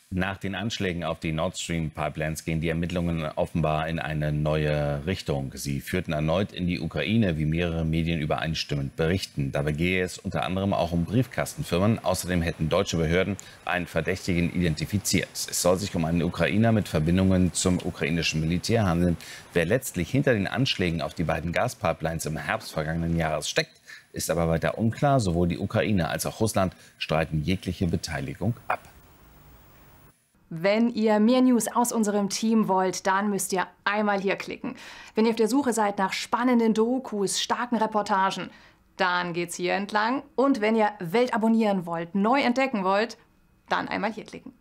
Nach den Anschlägen auf die Nord Stream Pipelines gehen die Ermittlungen offenbar in eine neue Richtung. Sie führten erneut in die Ukraine, wie mehrere Medien übereinstimmend berichten. Dabei gehe es unter anderem auch um Briefkastenfirmen. Außerdem hätten deutsche Behörden einen Verdächtigen identifiziert. Es soll sich um einen Ukrainer mit Verbindungen zum ukrainischen Militär handeln. Wer letztlich hinter den Anschlägen auf die beiden Gaspipelines im Herbst vergangenen Jahres steckt, ist aber weiter unklar. Sowohl die Ukraine als auch Russland streiten jegliche Beteiligung ab. Wenn ihr mehr News aus unserem Team wollt, dann müsst ihr einmal hier klicken. Wenn ihr auf der Suche seid nach spannenden Dokus, starken Reportagen, dann geht's hier entlang. Und wenn ihr Welt abonnieren wollt, neu entdecken wollt, dann einmal hier klicken.